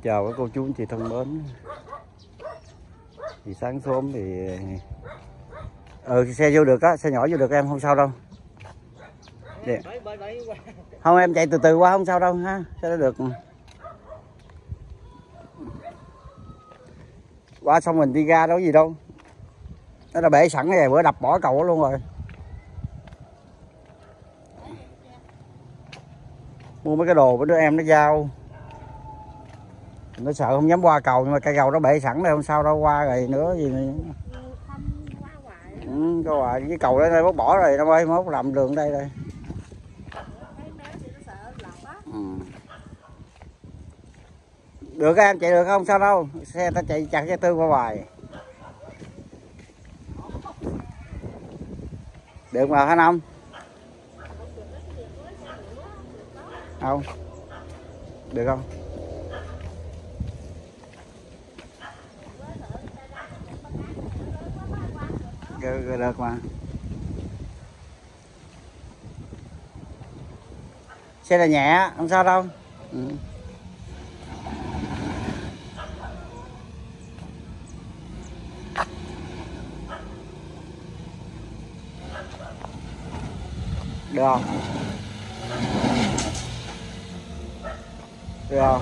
Chào các cô chú anh chị thân mến. Thì sáng sớm thì xe vô được á, xe nhỏ vô được em không sao đâu. Không, em chạy từ từ qua không sao đâu ha, xe đó được. Qua xong mình đi ra đâu có gì đâu. Nó đã bể sẵn rồi, bữa đập bỏ cầu luôn rồi. Mua mấy cái đồ với đứa em nó giao. Nó sợ không dám qua cầu, nhưng mà cây cầu nó bể sẵn rồi, không sao đâu, qua rồi nữa gì nữa. Có hoài, cái cầu đó nó bỏ rồi, nó ơi, mốt làm đường đây rồi. Được các em, chạy được không sao đâu, xe ta chạy chặt cái tư qua hoài. Được mà hả Năm? Không? Được không? Được mà. Xe là nhẹ, không sao đâu. Được không? Được không?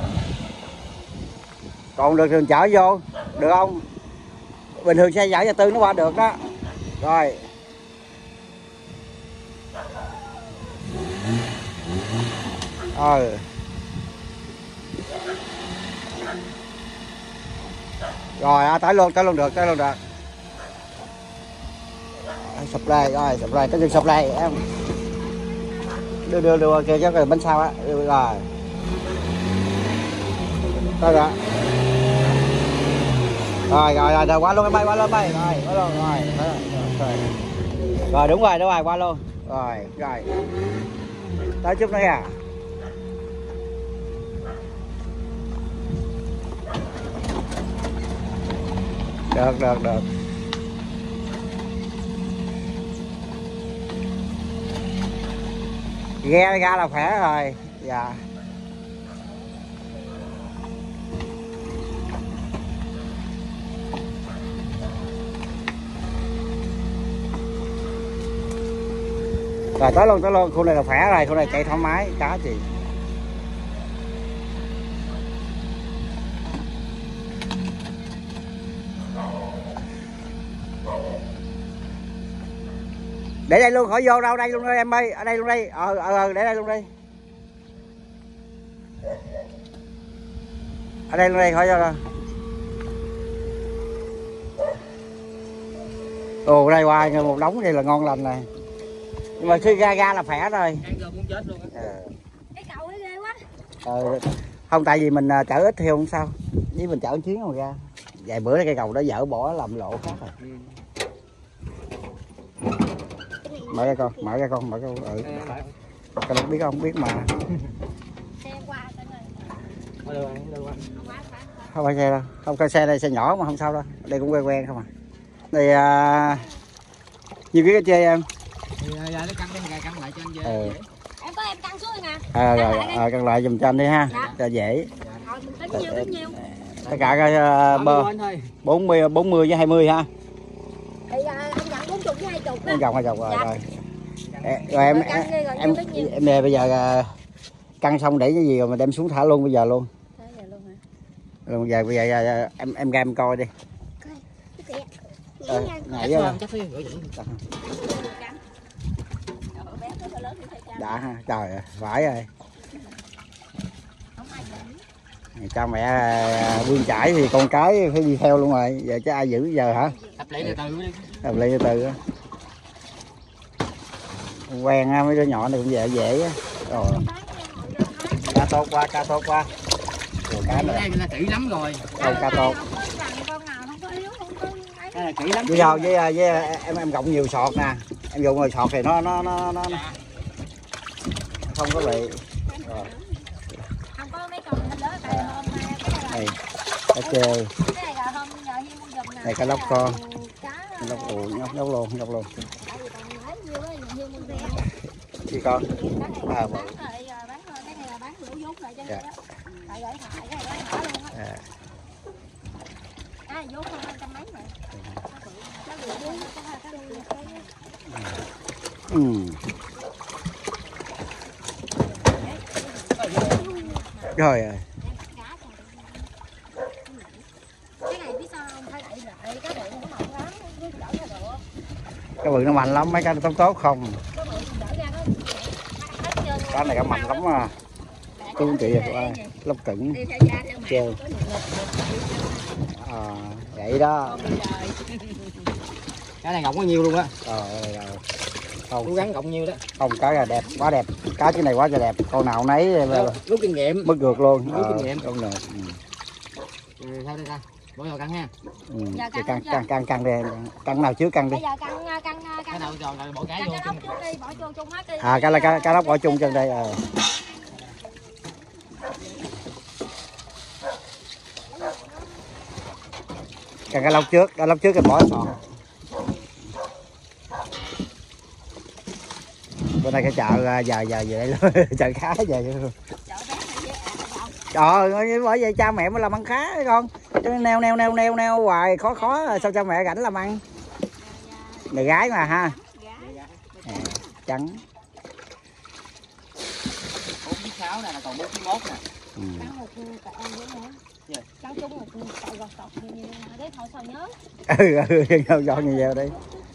Còn được thường chở vô, được không? Bình thường xe giải cho tư nó qua được đó. Rồi. Rồi, tới luôn được. Sập đây, rồi, sập đây, cái dừng sập đây em. Đưa kìa cho cái bánh sau á, rồi. Tới rồi. Rồi, qua luôn em ơi, rồi. Rồi, đúng rồi, qua luôn. Rồi. Tới chút nữa nha. Được. Ghe ra là khỏe rồi. Dạ. Rồi tới luôn, khu này là khỏe rồi, khu này chạy thoải mái, cá gì. Để đây luôn, khỏi vô đâu, đây luôn đây em ơi, ở đây luôn đây, để đây luôn đi. Ở đây luôn đây, khỏi vô đâu. Ồ, đây qua một đống đây là ngon lành này. Nhưng mà khi ra là khỏe rồi. Cái cầu ấy ghê quá. Không, tại vì mình chở ít thì không sao. Với mình chở chuyến rồi ra. Vài bữa cây cầu đó dỡ bỏ làm lộ khác rồi. Mở ra con. Con biết không? Biết mà. Không phải xe đâu. Không, cái xe đây xe nhỏ mà không sao đâu. Đây cũng quen không à. Đây nhiêu ký cá chê em? Dạ, nó cân lại cho anh dễ. Em có em cân xuống nè. Rồi, cân lại giùm cho anh đi ha. Cho dễ. Tính nhiêu? Tất cả bơ 40 với 20 ha. Thì anh nhận 40 với 20 đó. Em chồng rồi. Rồi em bây giờ cân xong để cái gì rồi mình đem xuống thả luôn bây giờ luôn. Bây giờ em ra em coi đi. Này đã ha, trời ơi, phải rồi. Cha mẹ bươn chải thì con cái phải đi theo luôn rồi, giờ chứ ai giữ giờ hả? Tập luyện từ từ. Quen á, mấy đứa nhỏ này cũng dễ á. Rồi. Cá tốt quá. Cá này là kỹ lắm rồi. Cá tốt. Cái này kỹ lắm. Bây giờ với em gọng nhiều sọt nè. Em dùng rồi sọt thì nó không có bị. Rồi. Không có mấy con lớn tại hôm này cá chê. Này cá lóc con. Nhóc luôn. Chị con. Bán lỗ vốn lại cho dạ. Tại gửi thoại cái này bán thả luôn á. Vô không ăn trăm mấy mà. Rồi Cái này biết sao không? Phải đậy lại cái bự nó mạnh lắm, nó đỡ ra được. cái bự nó mạnh lắm, mấy cái nó tốt không? Cái bự đỡ ra nó hết trơn. Cái này cái mạnh lắm à. Chú anh chị ơi, lóc cứng trơn. Vậy đó. Cái này gọng có nhiêu luôn á. Không, Cố gắng gọng nhiêu đó. không, cái là đẹp, quá đẹp. Cá cái này quá là đẹp. Con nào nấy Rút kinh nghiệm. mất ngược luôn. Rút kinh nghiệm. Đúng rồi. Sao đây ta? Bỏ vào căng ha. Căng đi. Căng nào trước căng đi. Bây giờ căng Cái nào rồi bỏ cá vô. cái lóc trước đi, bỏ vô chung hết đi. Cái là cá lóc bỏ chung chân đây. Căng cá lóc trước rồi bỏ sọt. Bữa nay cái chợ giờ vậy luôn, chợ khá giờ luôn. Trời ơi, bởi vậy cha mẹ mới làm ăn khá đấy con. Neo hoài khó sao cha mẹ rảnh làm ăn. Này gái mà ha. Trắng. 46 nè, còn 41 nè. Cắn một cọng nữa hả? Cắn chung một cọng gọt sọt thì đấy thôi sao nhớ. Dọn như vậy đi.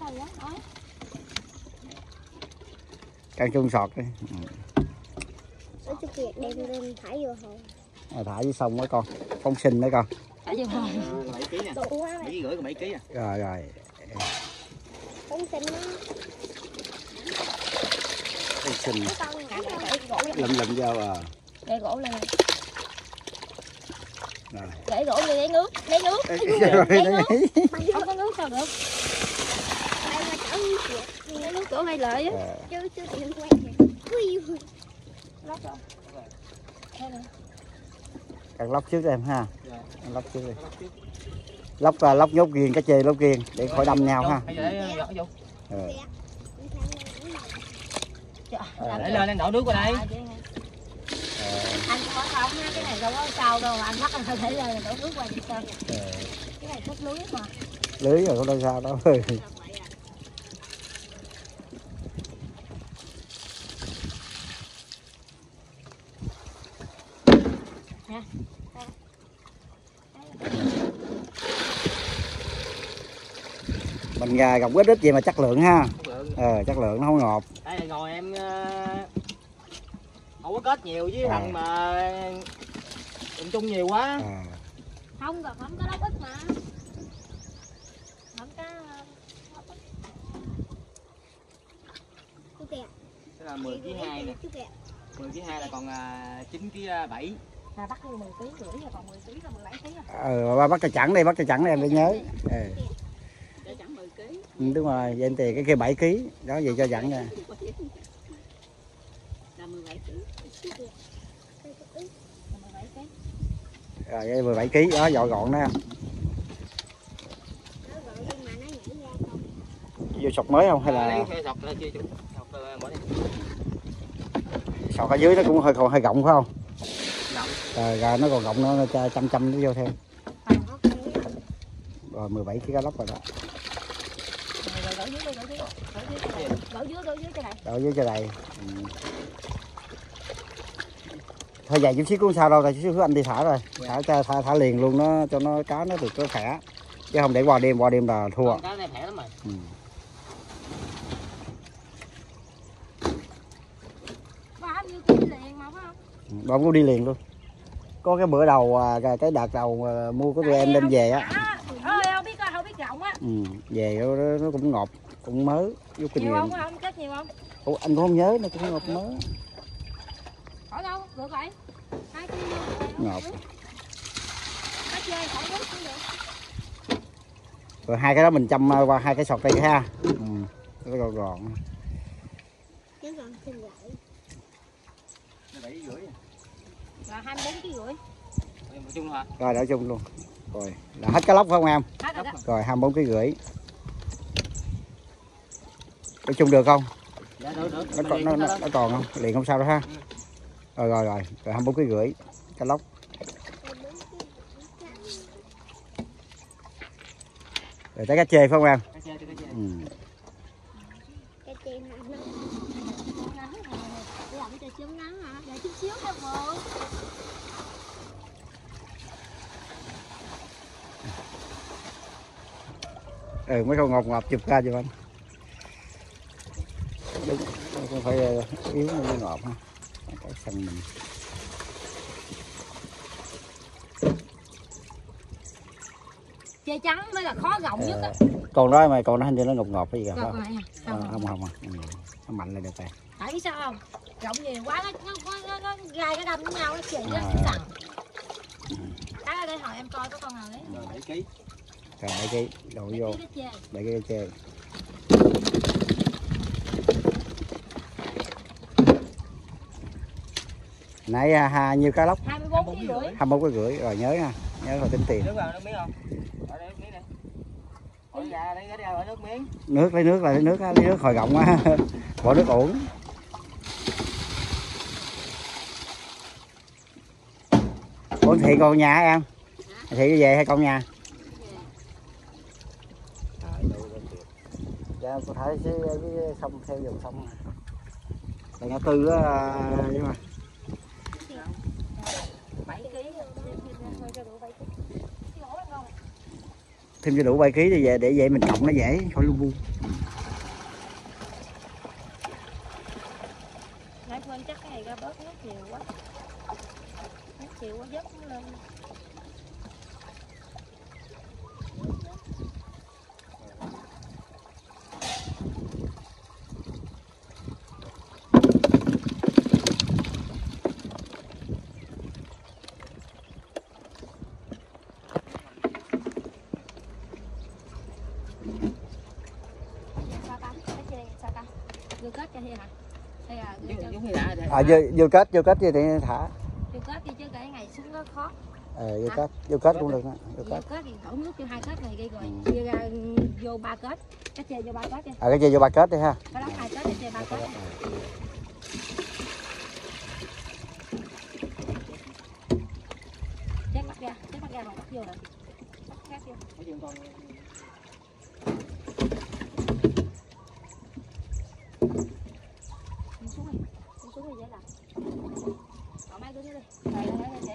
Căng chung sọt đi. Chú Kiệt đem lên thải vô hồ. Thả dưới sông đó con, phóng sinh đấy con. Thải vô hồ. 7 kg nè. 7,5 kg còn 7 kg à. Rồi. Phóng sinh nó. Phóng sinh. Lụm vô à. Để gỗ lên. Rồi. Để gỗ đi, lấy nước. Lấy nước. Không có nước sao được. Đây là chở lấy nước chỗ này lợi á. Chứ tiệm quen vậy. Lóc rồi. Cắt lóc trước em ha. Lóc trước đi. Lóc nhốt riêng, cái chê lóc riêng để khỏi đâm nhau ha. Để lên đổ nước qua đây. Anh có không ha, cái này đâu có sao đâu, anh bắt anh phải thể lên đổ nước qua vậy sao? Cái này cất lưới mà. Lưới rồi không đâu sao đâu. Mình gặp ít gì mà chất lượng ha. Chất lượng nó không ngọt. Đây ngồi em không có kết nhiều với thằng mà đụng chung nhiều quá. Không có lóc ít mà. Không có. Cái là 10 kg 2 nè. 10 kg 2 là còn 9 kg 7. Bắt 10 kg rưỡi rồi còn 10 kg là 17 kg. Ba bắt cho chẵn đi, em phải nhớ. Chẳng 10 kg. Đúng rồi, vậy thì cái kia 7 kg, đó vậy cho dặn nha. Là 17 kg. Rồi vậy 17 kg đó, dọn gọn đó. Vô sọt mới không hay là sọt ở dưới nó cũng hơi rộng phải không? Rồi nó còn rộng nó chăm nó vô thêm. Rồi 17 kg cá lóc rồi đó. Đổ dưới cho đầy. Thôi dài chút xíu cũng sao đâu, tại chút xíu anh đi thả rồi. Thả liền luôn nó cho nó cá nó được có khỏe. Chứ không để qua đêm là thua. Cá này khỏe lắm rồi. Bông cũng đi liền luôn. Có cái bữa đầu cái đợt đầu mua của tụi em đem về á. Không biết rộng á. Về nó cũng ngọt, cũng mới, vô kinh nghiệm. Nhiều không? Chết nhiều không? Ủa, anh cũng không nhớ, nó cũng ngọt mới. Khỏi đâu, được vậy. 2 kg. Ngọt. Hết chơi, khỏi nước cũng được. Rồi hai cái đó mình chăm qua hai cái sọt đây ha. Nó gọn gọn. Cái gọn xinh vậy. 7,5 kg. Là 24 kg rưỡi. Chung hả? Rồi đổ chung luôn. Rồi, là hết cá lóc không em? Hết rồi đó. Rồi 24 kg rưỡi. Đổ chung được không? Dạ được. Nó còn không? Liền không sao đâu ha. Rồi 24 kg rưỡi cá lóc. Rồi tới cá chê phải không em? Cá chê, cá chê. Cái chê nó ngắn này, làm cho chấm ngắn hả? Để chút xíu thôi bộ. Mấy con ngọt ngọt chụp ra cho anh. Đúng, không phải yếu nó ngọt ha. Cái sân mình. Chê trắng mới là khó gọng nhất á. Còn đó mà còn nó hình như nó ngọt ngọt cái gì không? Không. Nó mạnh lên được rồi. Tại biết sao không? Gọng nhiều quá nó gai cái đâm với nhau nó chì nó sần. Cái ở đây hồi em coi có con nào đấy. Rồi 7 kg. Rồi 7 kg đổ vô. 7 kg chê. Nãy nhiêu cá lóc? 24 kg rưỡi. 21 kg rưỡi rồi nhớ nha. Nhớ rồi tính tiền. Nước vào nước miếng không? Ở đây nước miếng này. Ở ra đây ra ở nước miếng. Nước lấy nước hồi gọng quá. Bỏ nước uổng. Ủa Thị còn nhà hả em? Thị về hay con nhà? Dạ cô thấy cái sông theo dòng sông này. Là ngã tư đó nhưng mà 7 kg. thêm cho đủ 7 kg thì về để vậy mình cộng nó dễ khỏi lu bu. Nãy quên chắc cái này ra bớt nước nhiều quá. Nước nhiều quá dốc nó lên. Vô kết cho thì hả? Hay là Giống như đã. Vô kết thì thả. vô kết đi chứ cái ngày xuống nó khó. Vô kết cũng được đó. Vô kết thì đổ nước cho 2 kết này đi rồi chia ra vô 3 kết. Cái chê vô 3 kết đi. Cái chê vô 3 kết đi ha. Cái đó 2 kết thì chê 3 kết. Chết bắt ra còn bắt vô rồi. Bắt khác vô. Xuống đi dễ làm. Bỏ mấy cái dưới đi. Đây dễ.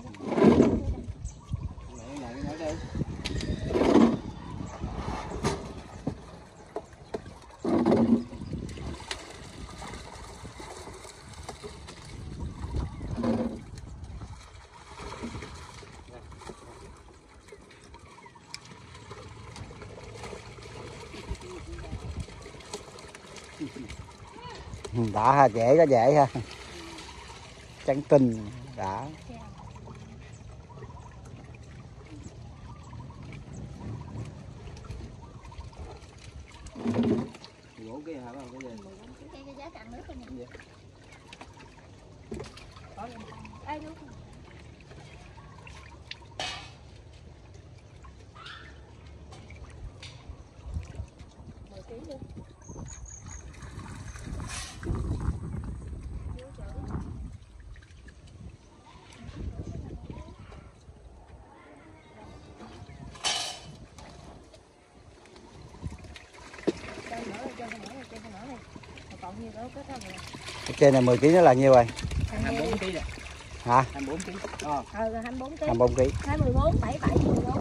Đã ha, dễ ha. Trắng tinh đã. Gỗ kia hả không? Cái giá cạn nước thôi nè. Ai nước. 10 kg đi. Còn nhiêu đó kết ra rồi. Cái trên này 10 kg nó là nhiêu rồi? 24 kg rồi. Hả? 24 kg. 24 kg. 24 kg. 14 7 7 14.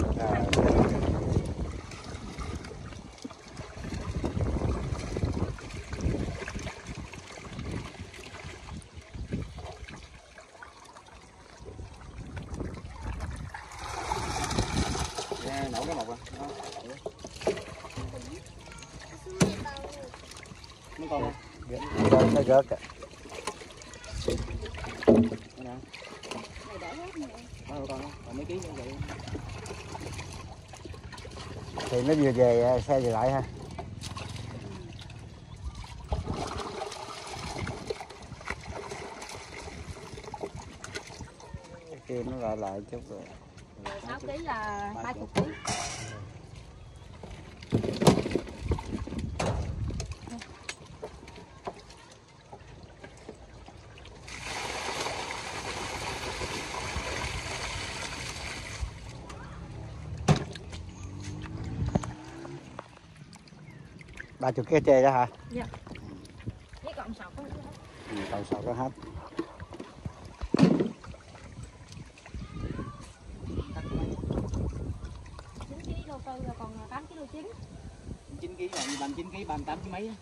Nổ cái một à. Mấy con này. Nó rớt kìa. Còn mấy ký như vậy. Thì nó vừa về xe về lại ha. Kia nó lại chút rồi. 6 kg là 30 kg. 30 kg chê đó hả? Dạ. Với còn sọt có nữa. Còn sọt có hết. Là còn 8 kg trứng. 9 kg là 39 kg 38 kg mấy á.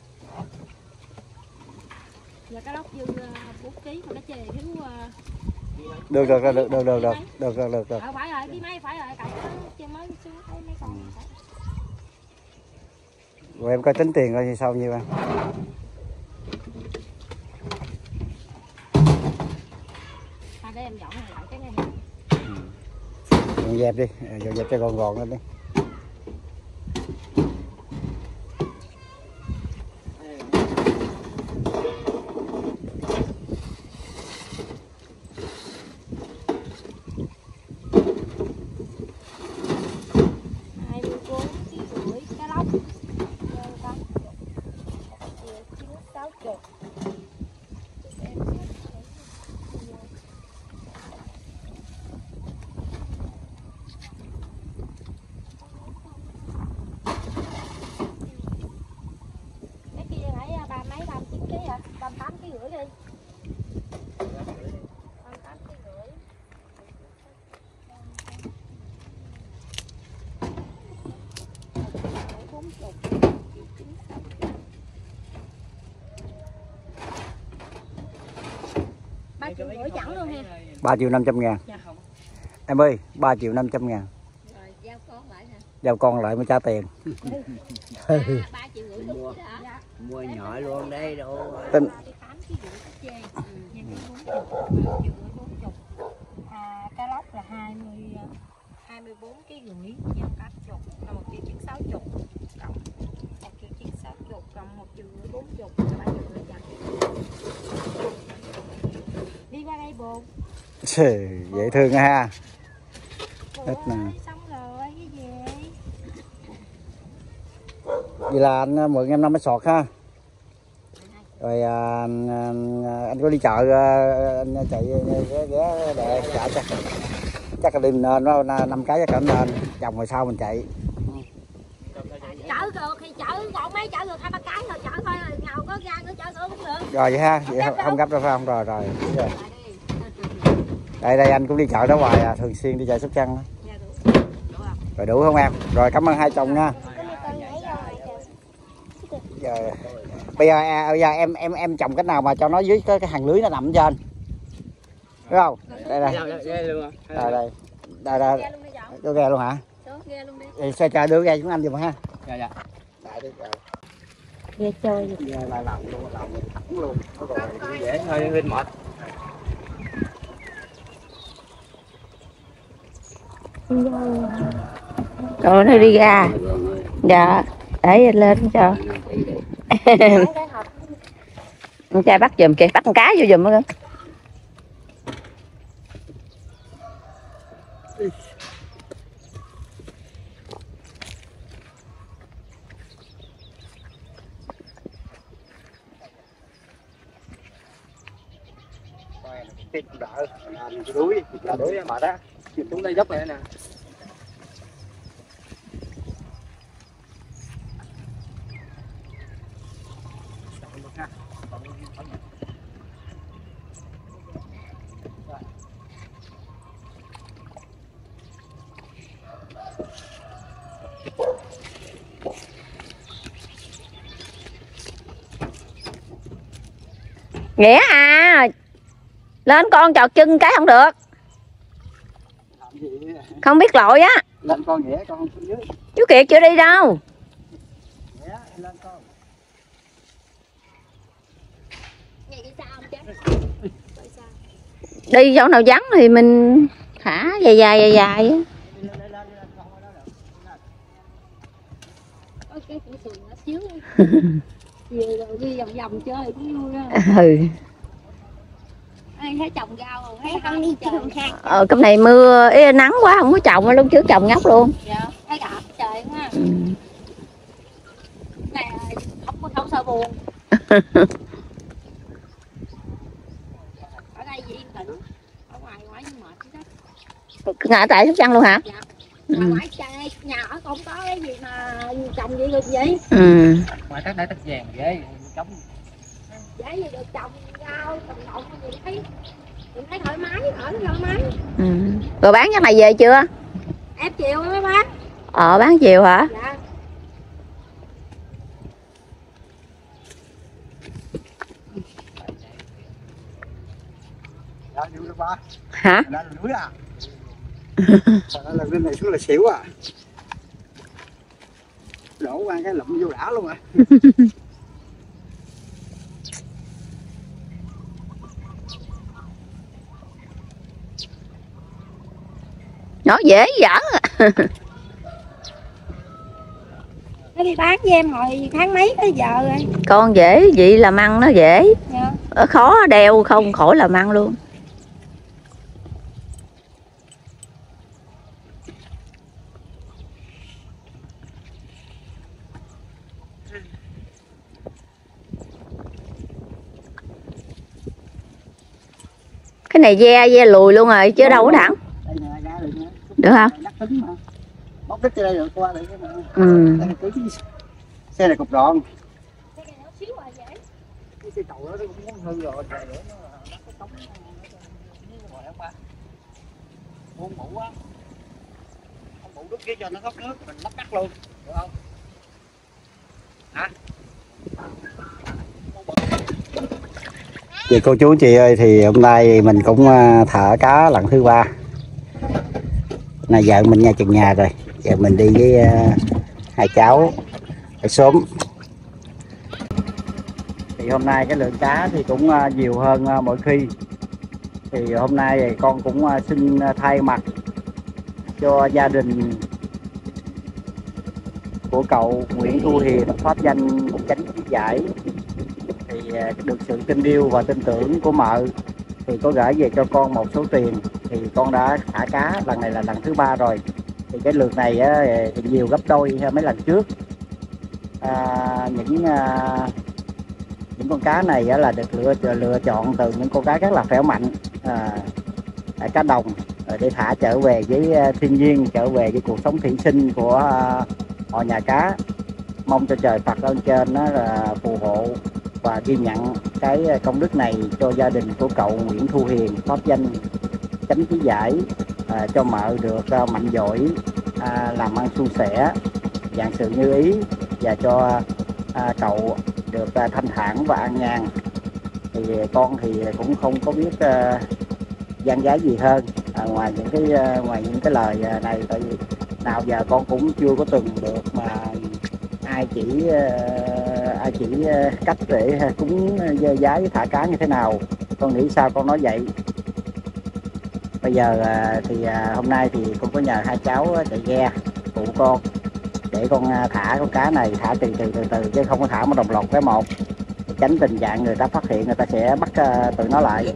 Giờ cá lóc dư 4 kg mà nó chê thiếu được. Phải rồi, ký mấy phải rồi, cậu chê mới xuống thấy mấy con. Rồi em coi tính tiền coi như sao nhiêu anh. Để em dọn lại cái này. Dọn dẹp đi, dọn dẹp cho gọn lên đi. Chẳng luôn ha. 3 triệu 500 ngàn. Dạ. Em ơi, 3 triệu 500 ngàn. Rồi giao con lại hả? Giao con lại mới trả tiền. 3 triệu rưỡi đúng hả? Dạ. Mua nhỏ luôn đây đâu. Tính 8 kg rưỡi chê. Nhân cái 40. Cá lóc là 24 kg rưỡi nhân cả chục là 1 triệu 60 cộng 1 triệu 60 cộng 1 triệu 40 là 3 triệu rưỡi dành. Đi qua đây bồ. Dễ thương ha. Hết nè. Xong rồi cái gì? Vậy là anh mượn em 50 sọt ha. Rồi anh có đi chợ anh chạy ghé để chợ chắc là đêm nên nó 5 cái chắc là nên chồng rồi sau mình chạy. Chở được thì chở còn mấy chở được 2-3 cái rồi chở thôi rồi ngầu có ra nữa chở nữa cũng được. Rồi vậy ha, vậy không gấp đâu phải không? Rồi. Đây anh cũng đi chợ đó hoài à, thường xuyên đi chợ Sóc Trăng. Rồi đủ không em? Rồi cảm ơn hai chồng nha. Bây giờ em trồng cái nào mà cho nó dưới cái hàng lưới nó nằm trên. Đúng không? Đây. Đây. Đưa ghe luôn hả? Xe chờ đưa ghe chúng anh giùm ha. Dạ. Ghe chơi. Ghe lại lòng luôn. Dễ thôi lên mệt. Rồi nó đi ra. Dạ, để lên cho. Con trai bắt giùm kìa, bắt con cá vô giùm đó. Đuối Mệt á. Xuống đây dốc này nè. Nghĩa à, lên con trọt chân cái không được. Không biết lội á. Lên con Nghĩa con xuống dưới. Chú Kiệt chưa đi đâu. Nghĩa lên con. Đi chỗ nào vắng thì mình thả dài á. Đi vòng chơi cũng vui đó. Thấy trồng rau rồi thấy con đi trời. Cái này mưa nắng quá không có trồng, lúc trước trồng ngóc luôn. Dạ, thấy gặp trời quá. Này không sợ buồn. Ở đây gì yên tĩnh. Ở ngoài nhưng mệt chứ đó. Ngã tại Sóc Trăng luôn hả? Dạ. Mà ngoại nhà ở không có cái gì mà trồng gì được vậy. Ngoài đất đất vàng ghê trống. Dễ gì được trồng rau trồng đậu mình thấy thoải mái, ở nó thoải mái. Rồi bán chắc này về chưa? Ép chiều mới bán. Bán chiều hả? Dạ. Hả? Đó là núi à? Đó là bên này xuống là xỉu à? Đổ qua cái lụm vô đã luôn à? Nó dễ dở. Nó đi bán với em hồi tháng mấy tới giờ rồi. Con dễ vậy làm ăn nó dễ. Dạ. Khó đeo không khỏi làm ăn luôn. Cái này ve lùi luôn rồi chứ đâu có thẳng. Được không? Bóc đứt đây rồi qua lại cái mà. Xe này cục đòn. Xe này nó xíu rồi dễ. Cái cầu đó cũng muốn hư rồi, trời ơi nó có cống ngồi không ba. Muốn mũ á. Không mũ đứt kia cho nó thoát nước, mình lắp cắt luôn, được không? Hả? Vậy cô chú chị ơi, thì hôm nay mình cũng thả cá lần thứ 3. Này vợ mình nha chừng nhà rồi, giờ mình đi với hai cháu ở xóm. Thì hôm nay cái lượng cá thì cũng nhiều hơn mọi khi. Thì hôm nay con cũng xin thay mặt cho gia đình của cậu Nguyễn Thu Hiền, pháp danh Chánh Chí Giải. Thì được sự tin yêu và tin tưởng của mợ thì có gửi về cho con một số tiền. Thì con đã thả cá, lần này là lần thứ 3 rồi. Thì cái lượt này thì nhiều gấp đôi mấy lần trước. Những con cá này là được lựa chọn từ những con cá rất là khỏe mạnh, cá đồng, để thả trở về với thiên nhiên, trở về với cuộc sống thủy sinh của họ nhà cá. Mong cho trời Phật ơn trên đó là phù hộ và ghi nhận cái công đức này cho gia đình của cậu Nguyễn Thu Hiền, pháp danh Chánh Chí Giải, cho mợ được mạnh giỏi, làm ăn suôn sẻ, vạn sự như ý, và cho cậu được thanh thản và an nhàn. Thì con thì cũng không có biết gian gái gì hơn ngoài những cái lời này, tại vì nào giờ con cũng chưa có từng được mà ai chỉ cách để cúng giái với thả cá như thế nào. Con nghĩ sao con nói vậy. Bây giờ thì hôm nay thì con có nhờ hai cháu chạy ghe phụ con để con thả con cá này, thả từ từ chứ không có thả một đồng loạt cái một, tránh tình trạng người ta phát hiện, người ta sẽ bắt tụi nó lại.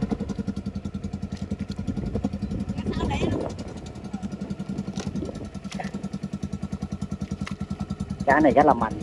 Cá này rất là mạnh.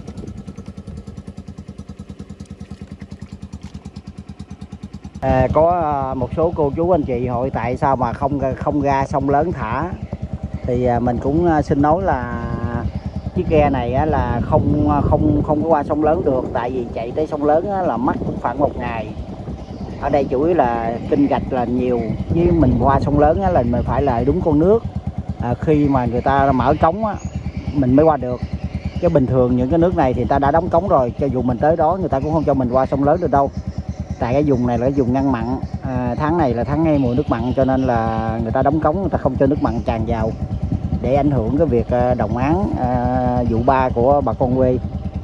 Có một số cô chú anh chị hỏi tại sao mà không ra sông lớn thả. Thì mình cũng xin nói là chiếc ghe này là không có qua sông lớn được, tại vì chạy tới sông lớn là mất khoảng 1 ngày. Ở đây chủ yếu là kênh rạch là nhiều, với mình qua sông lớn là mình phải lại đúng con nước. Khi mà người ta mở cống mình mới qua được, chứ bình thường những cái nước này thì người ta đã đóng cống rồi, cho dù mình tới đó người ta cũng không cho mình qua sông lớn được đâu. Tại cái vùng này là cái vùng ngăn mặn, tháng này là tháng ngay mùa nước mặn, cho nên là người ta đóng cống, người ta không cho nước mặn tràn vào để ảnh hưởng cái việc đồng áng vụ 3 của bà con quê.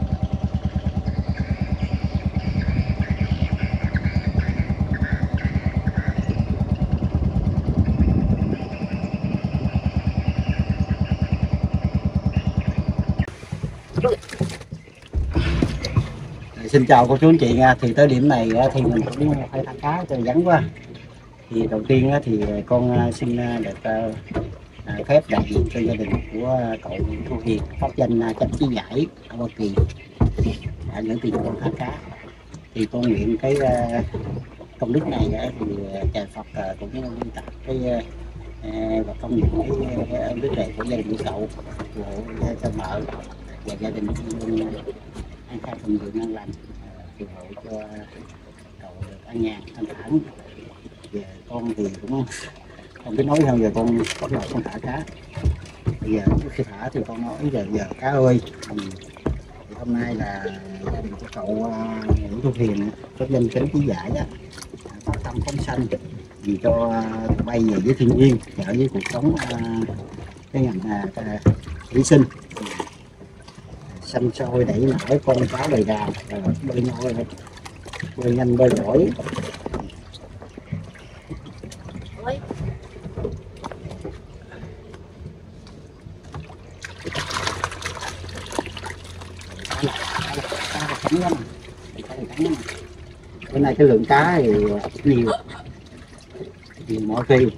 Xin chào cô chú anh chị nha. Thì tới điểm này thì mình cũng phải thả cá cho vắng quá. Thì đầu tiên thì con xin được phép đại diện cho gia đình của cậu Thu Hiền, pháp danh Chánh Chí Giải ở Hoa Kỳ, đã gửi tiền cho con thả cá. Thì con nguyện cái công đức này thì trời Phật cũng như cái và công nhận cái đứa trẻ của gia đình cậu, của cha mợ và gia đình luôn an khang thịnh vượng an lành, phù hộ cho cậu được an nhàn thanh thản. Về con thì cũng không biết nói hơn, giờ con bắt đầu con thả cá. Bây giờ trước khi thả thì con nói giờ cá ơi, thì hôm nay là gia đình của cậu Nguyễn Thu Hiền có danh tính quý giải đó, có tâm phóng sanh vì cho tụi bay về với thiên nhiên, trở với cuộc sống cái ngành thủy sinh, xanh sôi đẩy nở con cá bầy đàn, bơi nhoi, bơi nhanh bơi giỏi. Bữa nay cái lượng cá thì nhiều mọi khi.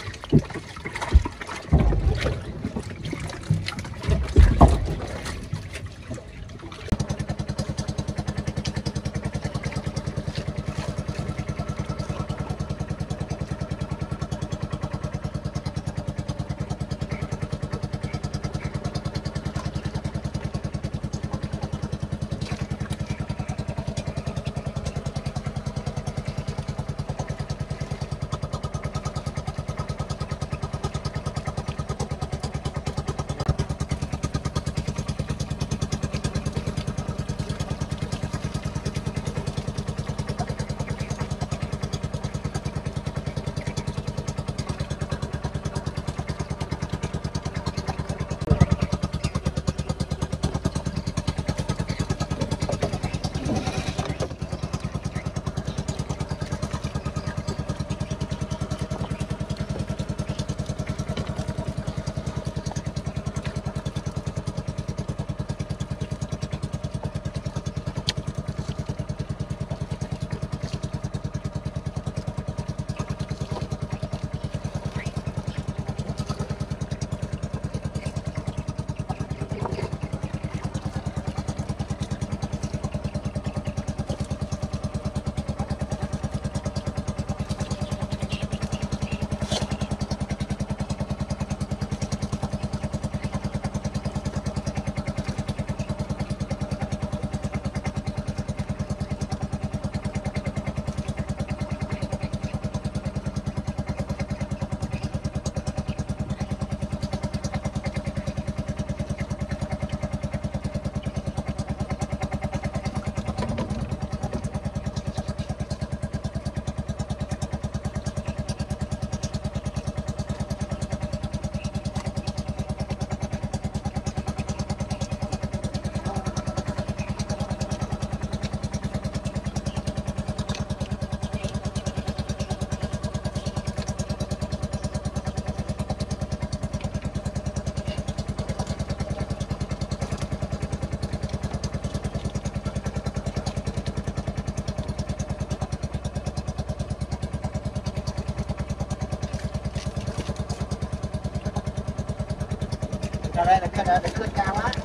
Đây là cái đừng có cao quá.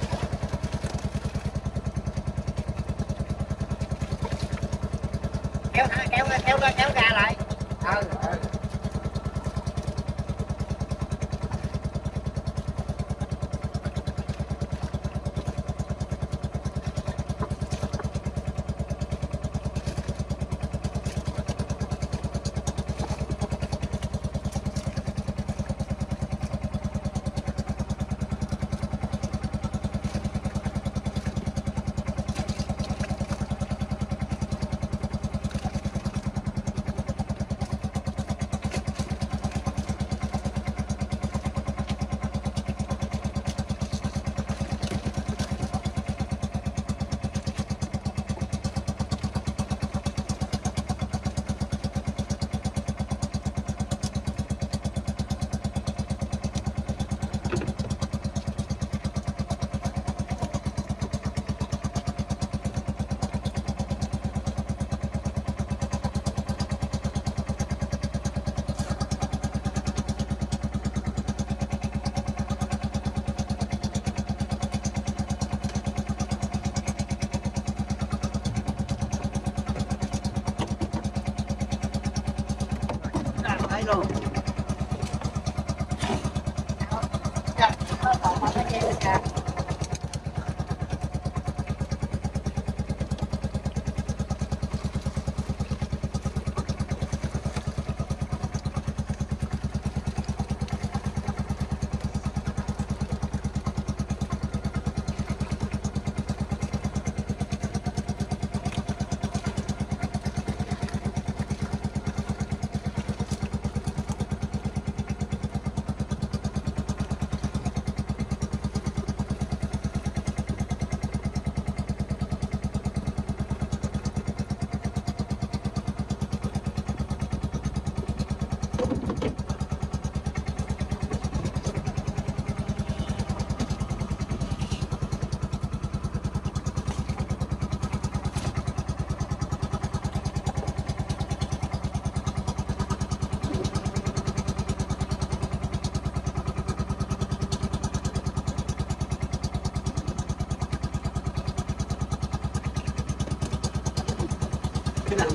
Kéo ra lại.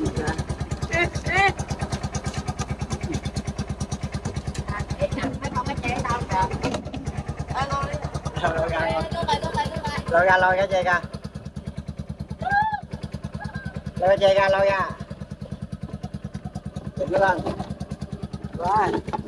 Lôi ra lôi cái dây ra. Lôi cái dây ra lôi ra. Đừng có lên. Rồi.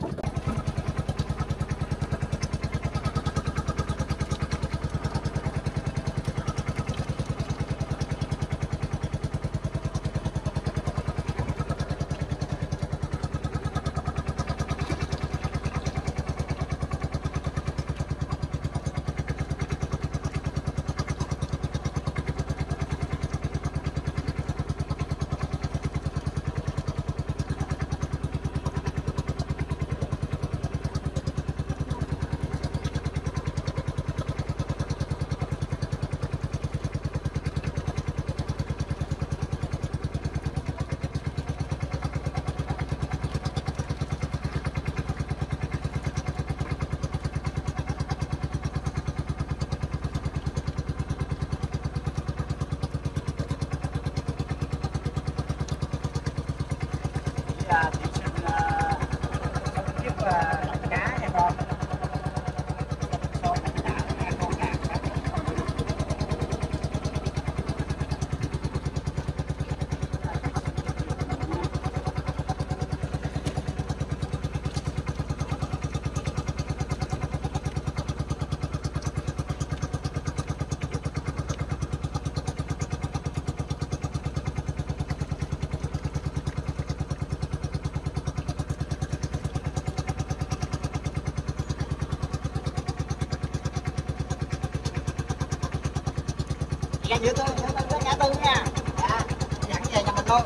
Ra giữa tôi ngã tư nha. Dạ, dẫn về nhà mình luôn.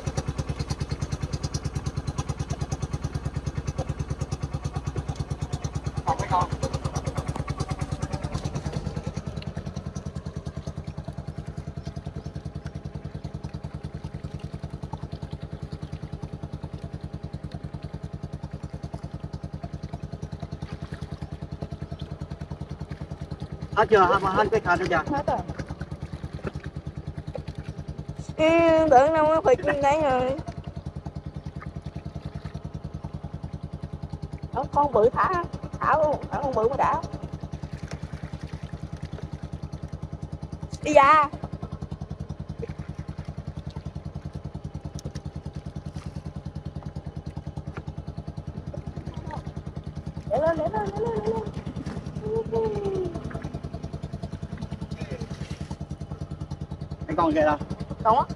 Còn mấy con. Hết chưa? Hết cái cờ chưa? Hết rồi. Tưởng đâu nó phải trên đấy rồi. Con bự thả luôn, thả con bự mới đã. Đi ra. Để lên. Mấy con kia đâu? Còn á.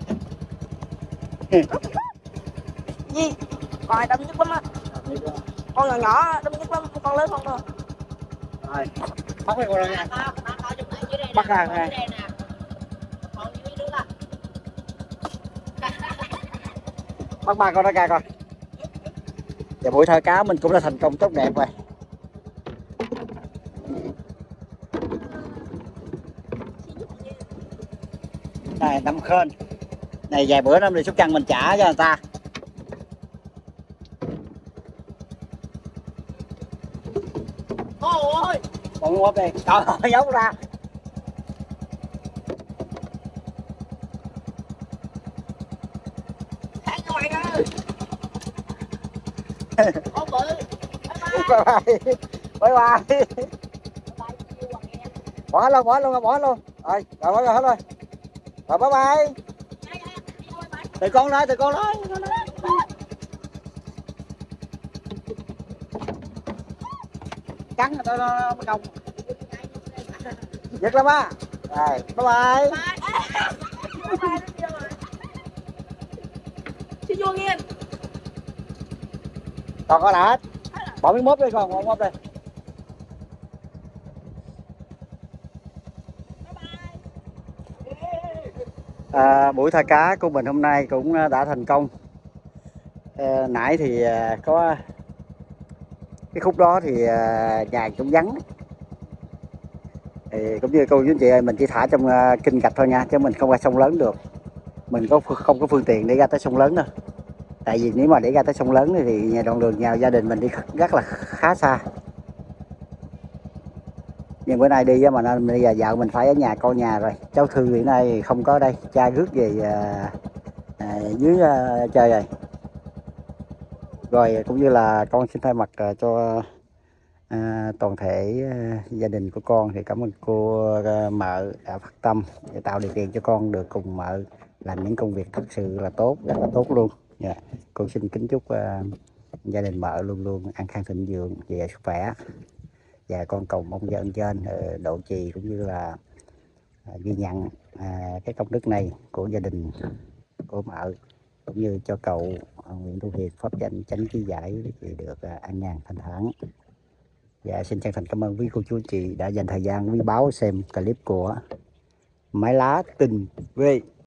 Gì? Con này đâm nhất lắm á. Con nhỏ đâm nhất lắm, con lớn không đâu. Rồi, bắt cái con ra nha. Bắt ra nha. Bắt ba con đó ra coi. Và buổi thả cá mình cũng đã thành công tốt đẹp rồi. Này năm khên. Này vài bữa năm đi Sóc Trăng mình trả cho người ta. Ôi, Còn ngốp đi, trời ơi giấu ra. thả các bạn ơi. Con bự. Bye bye. Bỏ luôn. Rồi, bỏ hết rồi. Rồi bye bye. Từ con lên. Cắn rồi nó công. Giật lắm á. Rồi, bye bye. Chị vô nghe. Còn có lại. Bỏ miếng mốt đi con, mốt đi. Buổi thả cá của mình hôm nay cũng đã thành công. Nãy thì có cái khúc đó thì nhà cũng vắng. Thì cũng như cô chú anh chị ơi, mình chỉ thả trong kênh gạch thôi nha, chứ mình không ra sông lớn được. Mình không có phương tiện để ra tới sông lớn đâu. Tại vì nếu mà để ra tới sông lớn thì đoạn đường nhà gia đình mình đi rất là khá xa. Nhưng bữa nay đi mà nên bây giờ vợ mình phải ở nhà coi nhà rồi. Cháu Thư hiện nay không có đây, cha rước về dưới chơi rồi. Rồi cũng như là con xin thay mặt cho toàn thể gia đình của con thì cảm ơn cô mợ đã phát tâm để tạo điều kiện cho con được cùng mợ làm những công việc thật sự là tốt, rất là tốt luôn. Con xin kính chúc gia đình mợ luôn luôn an khang thịnh vượng về sức khỏe, và con cầu mong cho ơn trên độ trì cũng như là ghi nhận cái công đức này của gia đình của mợ, cũng như cho cậu Nguyễn Thu Hiệp pháp danh chánh trí giải thì được an nhàn thanh thản. Dạ xin chân thành cảm ơn quý cô chú anh chị đã dành thời gian quý báu xem clip của Mái Lá Tình V.